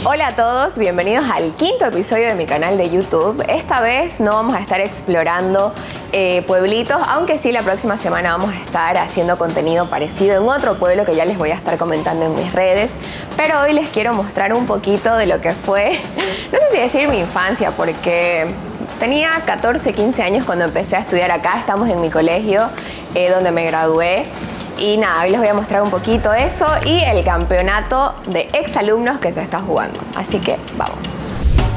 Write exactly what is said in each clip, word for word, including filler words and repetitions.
Hola a todos, bienvenidos al quinto episodio de mi canal de YouTube. Esta vez no vamos a estar explorando eh, pueblitos, aunque sí la próxima semana vamos a estar haciendo contenido parecido en otro pueblo que ya les voy a estar comentando en mis redes. Pero hoy les quiero mostrar un poquito de lo que fue, no sé si decir mi infancia, porque tenía catorce, quince años cuando empecé a estudiar acá. Estamos en mi colegio, eh, donde me gradué. Y nada, hoy les voy a mostrar un poquito eso y el campeonato de exalumnos que se está jugando. Así que vamos.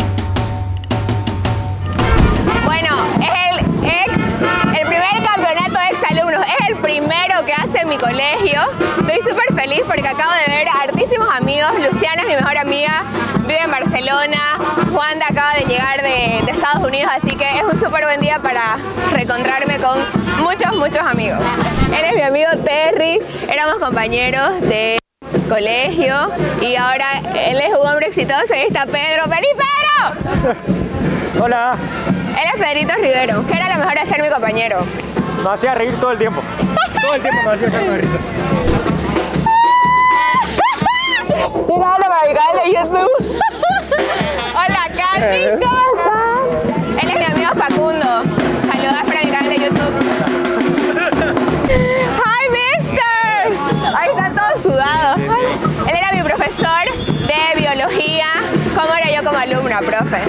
Bueno, es el ex, el primer campeonato de exalumnos. Es el primero que hace en mi colegio. Estoy súper feliz porque acabo de ver a hartísimos amigos. Luciana es mi mejor amiga, vive en Barcelona. Juanda acaba de llegar de, de Estados Unidos, así que es un súper buen día para reencontrarme con muchos, muchos amigos. Él es mi amigo Terry, éramos compañeros de colegio y ahora él es un hombre exitoso y ahí está Pedro. ¡Vení, Pedro! Hola. Él es Pedrito Rivero, que era lo mejor de ser mi compañero. Me hacía reír todo el tiempo. Todo el tiempo me hacía caer de risa. Tiene ahora para mi canal de YouTube. Hola, Katy, ¿cómo estás? Él es mi amigo Facundo. Saludos para mi canal de YouTube. ¡Hi, mister! Ahí están todos sudados. Él era mi profesor de biología. ¿Cómo era yo como alumna, profe?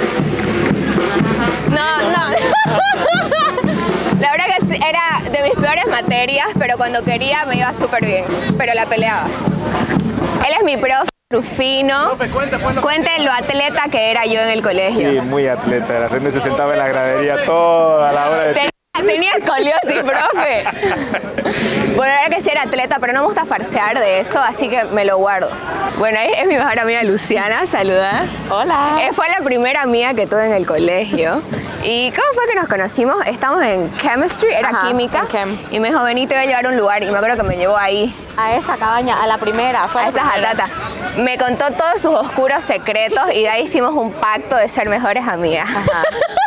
No, no. La verdad que era de mis peores materias, pero cuando quería me iba súper bien. Pero la peleaba. Él es mi profe. Rufino, cuente lo atleta que era yo en el colegio. Sí, muy atleta. La gente se sentaba en la gradería toda la hora de Ten, Tenía escoliosis, profe. Bueno, era que sí era atleta, pero no me gusta farsear de eso, así que me lo guardo. Bueno, ahí es mi mejor amiga Luciana, saluda. Hola. Eh, fue la primera amiga que tuve en el colegio. ¿Y cómo fue que nos conocimos? Estamos en chemistry, era Ajá, química. en chem. Y me dijo, vení, te voy a llevar a un lugar. Y me acuerdo que me llevó ahí. A esa cabaña, a la primera. Fue A la esa primera. jatata. Me contó todos sus oscuros secretos y de ahí hicimos un pacto de ser mejores amigas. Ajá.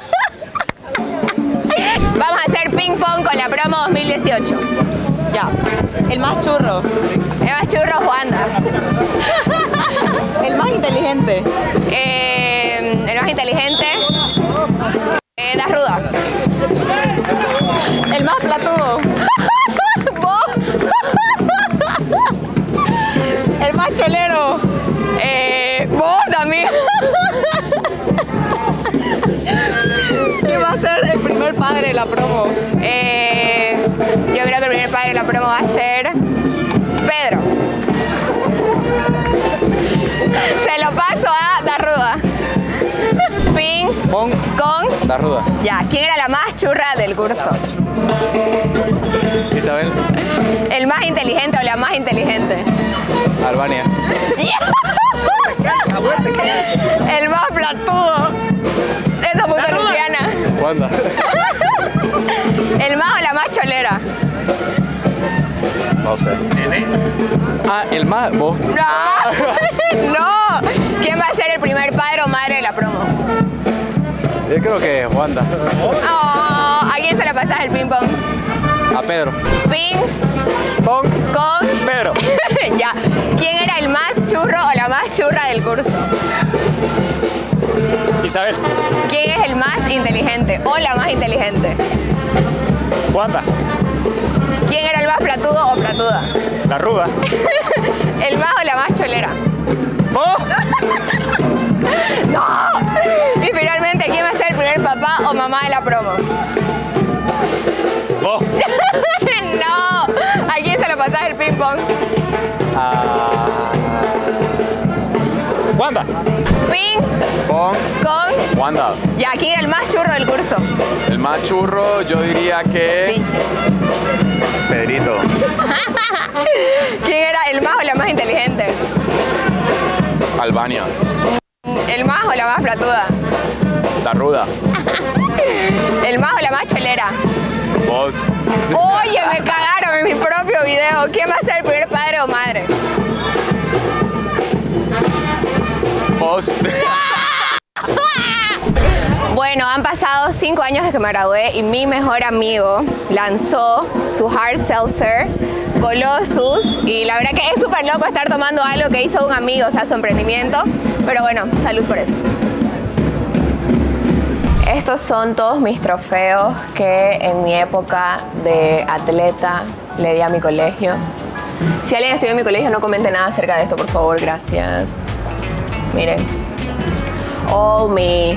Vamos a hacer ping pong con la promo dos mil dieciocho. Ya. El más churro. El más churro, Juanda. El más inteligente. Eh, el más inteligente, eh, Da Ruda. El más platudo. ¿Vos? El más cholero. Eh, vos también. ¿Quién va a ser el primer padre de la promo? Eh, yo creo que el primer padre de la promo va a ser Pedro. Se lo paso a Da Ruda. Ping Pong con Da Ruda. Ya, ¿quién era la más churra del curso? Isabel. ¿El más inteligente o la más inteligente? Albania. El más platudo. Eso puso Luciana. Wanda. ¿El más o la más cholera? No sé. Ah, el más. Vos. No. No. ¿Quién va a ser el primer padre o madre de la promo? Yo creo que es Wanda. Oh, ¿a quién se le pasas el ping pong? A Pedro. Ping Pong. con Pedro. Ya. ¿Quién era el más churro o la más churra del curso? Isabel. ¿Quién es el más inteligente o la más inteligente? Wanda. ¿Quién era el más platudo o platuda? Da Ruda. ¿El más o la más cholera? Vos. ¡No! Y finalmente, ¿quién va a ser el primer papá o mamá de la promo? Vos. ¡No! ¿A quién se lo pasás el ping pong? Ah. Wanda. Ping Pong. con... Wanda. Ya, ¿quién era el más churro del curso? El más churro, yo diría que. Pinche. Pedrito. ¿Quién era el más o la más inteligente? Albania. ¿El más o la más platuda? Da Ruda. ¿El más o la más cholera? Vos. Oye, me cagaron en mi propio video. ¿Quién va a ser el primer padre o madre? Vos. Bueno, han pasado cinco años desde que me gradué y mi mejor amigo lanzó su hard seltzer Colossus, y la verdad que es súper loco estar tomando algo que hizo un amigo, o sea, su emprendimiento, Pero bueno, salud por eso. Estos son todos mis trofeos que en mi época de atleta le di a mi colegio. Si alguien estudió en mi colegio, no comente nada acerca de esto, por favor, gracias. Miren. All me.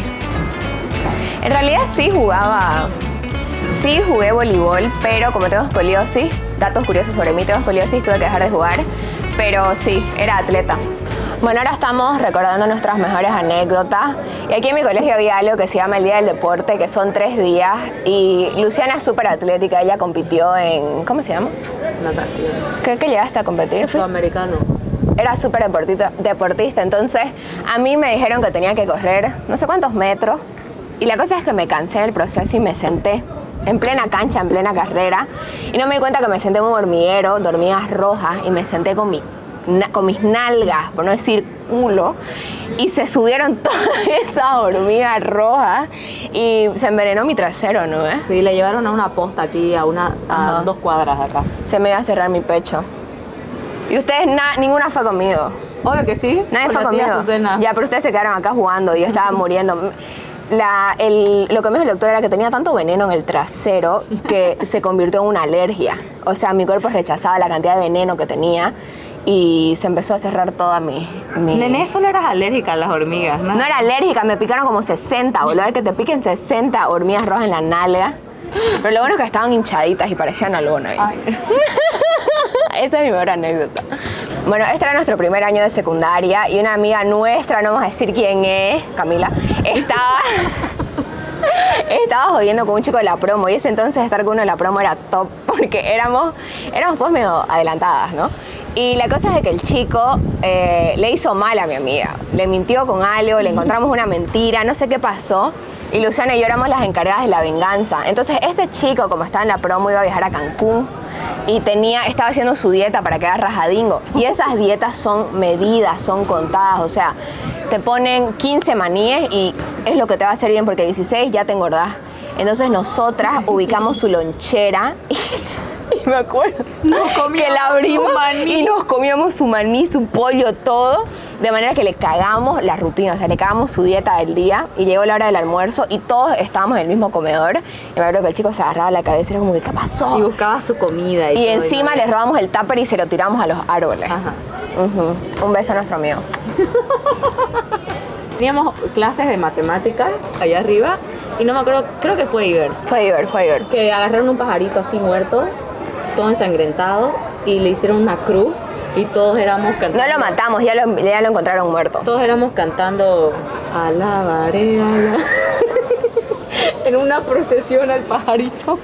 En realidad sí jugaba, sí jugué voleibol, pero como tengo escoliosis, datos curiosos sobre mí, tengo escoliosis, tuve que dejar de jugar, pero sí, era atleta. Bueno, ahora estamos recordando nuestras mejores anécdotas y aquí en mi colegio había algo que se llama el Día del Deporte, que son tres días y Luciana es súper atlética, ella compitió en, ¿cómo se llama? Natación. ¿Qué, qué llegaste a competir? Sudamericano. Era súper deportista, deportista, entonces a mí me dijeron que tenía que correr no sé cuántos metros y la cosa es que me cansé del proceso y me senté en plena cancha, en plena carrera y no me di cuenta que me senté en un hormiguero, dormidas rojas y me senté con mi con mis nalgas, por no decir culo, y se subieron todas esas hormigas rojas y se envenenó mi trasero, ¿no? ¿Eh? Sí, le llevaron a una posta aquí, a, una, a dos cuadras de acá. Se me iba a cerrar mi pecho. Y ustedes, na, ninguna fue conmigo. Obvio que sí. Nadie fue la tía conmigo. Azucena. Ya, pero ustedes se quedaron acá jugando y yo estaba muriendo. La, el, lo que me dijo el doctor era que tenía tanto veneno en el trasero que se convirtió en una alergia. O sea, mi cuerpo rechazaba la cantidad de veneno que tenía y se empezó a cerrar toda mi... mi... Nene, solo eras alérgica a las hormigas, ¿no? No era alérgica, me picaron como sesenta, boludo. A ver que te piquen sesenta hormigas rojas en la nalga. Pero lo bueno es que estaban hinchaditas y parecían algodón ahí. Esa es mi mejor anécdota. Bueno, este era nuestro primer año de secundaria y una amiga nuestra, no vamos a decir quién es, Camila, estaba... Estaba jodiendo con un chico de la promo y ese entonces estar con uno de la promo era top porque éramos, éramos pues medio adelantadas, ¿no? Y la cosa es de que el chico eh, le hizo mal a mi amiga, le mintió con algo, le encontramos una mentira, no sé qué pasó y Luciana y yo éramos las encargadas de la venganza. Entonces este chico, como estaba en la promo, iba a viajar a Cancún y tenía, estaba haciendo su dieta para quedar rajadingo y esas dietas son medidas, son contadas, o sea, te ponen quince maníes y es lo que te va a hacer bien porque dieciséis ya te engordás. Entonces nosotras ubicamos su lonchera y, y me acuerdo que la abrimos y nos comíamos su maní, su pollo, todo, de manera que le cagamos la rutina, o sea, le cagamos su dieta del día y llegó la hora del almuerzo y todos estábamos en el mismo comedor y me acuerdo que el chico se agarraba la cabeza y era como que, ¿qué pasó? Y buscaba su comida. Y, y todo, encima y le robamos el tupper y se lo tiramos a los árboles. Ajá. Uh-huh. Un beso a nuestro amigo. Teníamos clases de matemáticas allá arriba y no me acuerdo, creo que fue Iber. Fue Iber, fue Iber. Que agarraron un pajarito así muerto, todo ensangrentado y le hicieron una cruz y todos éramos cantando. No lo matamos, ya lo, ya lo encontraron muerto. Todos éramos cantando alabaré a la... en una procesión al pajarito.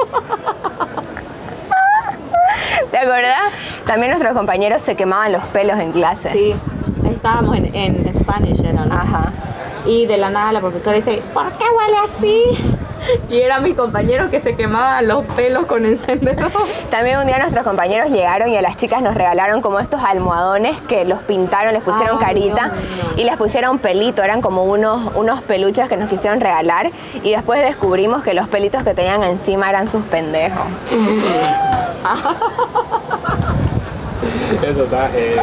¿Te acordás? También nuestros compañeros se quemaban los pelos en clase. Sí, estábamos en, en Spanish, era, ¿no? Ajá. Y de la nada la profesora dice, ¿por qué huele así? Y eran mis compañeros que se quemaban los pelos con encendedor. También un día nuestros compañeros llegaron y a las chicas nos regalaron como estos almohadones que los pintaron, les pusieron Ay, carita Dios mío. y les pusieron pelito, eran como unos, unos peluches que nos quisieron regalar y después descubrimos que los pelitos que tenían encima eran sus pendejos. Eso está... Eh...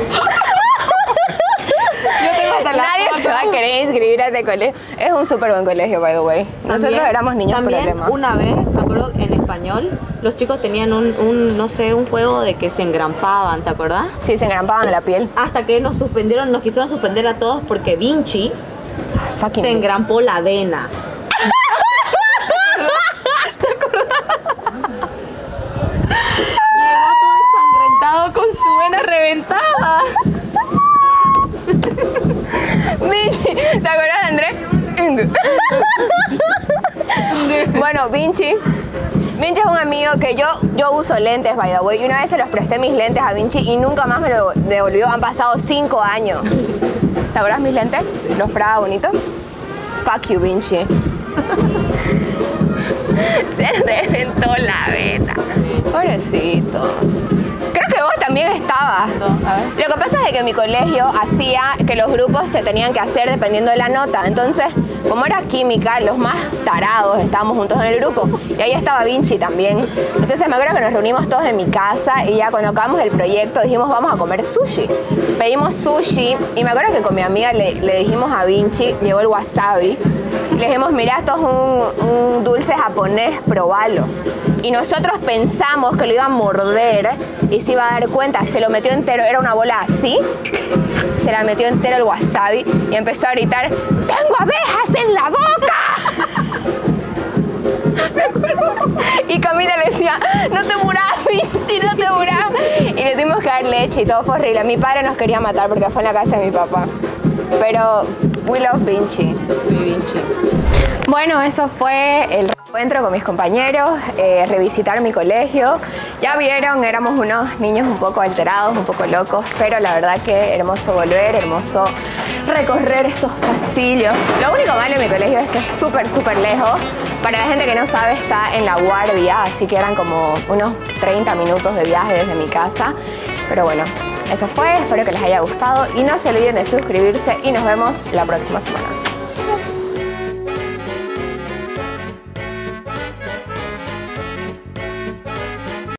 Nadie se va a querer inscribir a este colegio. Es un súper buen colegio, by the way. Nosotros También, éramos niños también problemas. Una vez, me acuerdo, en español, los chicos tenían un, un, no sé, un juego de que se engrampaban, ¿te acordás? Sí, se engrampaban la piel. Hasta que nos suspendieron, nos quisieron suspender a todos porque Vinci Fucking se engrampó la vena. Llegó todo ensangrentado con su vena reventada. Vinci, ¿te acuerdas de Andrés? Bueno, Vinci. Vinci es un amigo que yo, yo uso lentes, by the way, y una vez se los presté mis lentes a Vinci y nunca más me lo devolvió. Han pasado cinco años. ¿Te acuerdas mis lentes? Los Prada bonitos. Fuck you, Vinci. Se reventó la vena. Pobrecito. Creo que vos también estaba. A ver. Lo que pasa es de que mi colegio hacía que los grupos se tenían que hacer dependiendo de la nota. Entonces, como era química, los más tarados estábamos juntos en el grupo. Y ahí estaba Vinci también. Entonces me acuerdo que nos reunimos todos en mi casa y ya cuando acabamos el proyecto dijimos vamos a comer sushi. Pedimos sushi y me acuerdo que con mi amiga le, le dijimos a Vinci, llegó el wasabi. Le dijimos, mira, esto es un, un dulce japonés, probalo. Y nosotros pensamos que lo iba a morder y se iba a dar cuenta, se lo metió entero, era una bola así, se la metió entero el wasabi y empezó a gritar, ¡tengo abejas en la boca! Y Camila le decía, no te muras, Vinci, no te muras. Y le tuvimos que dar leche y todo fue horrible. Mi padre nos quería matar porque fue en la casa de mi papá. Pero we love Vinci. Sí, Vinci. Bueno, eso fue el encuentro con mis compañeros, eh, revisitar mi colegio. Ya vieron, éramos unos niños un poco alterados, un poco locos, pero la verdad que hermoso volver, hermoso recorrer estos pasillos. Lo único malo en mi colegio es que es súper, súper lejos. Para la gente que no sabe, está en La Guardia, así que eran como unos treinta minutos de viaje desde mi casa. Pero bueno, eso fue, espero que les haya gustado y no se olviden de suscribirse y nos vemos la próxima semana.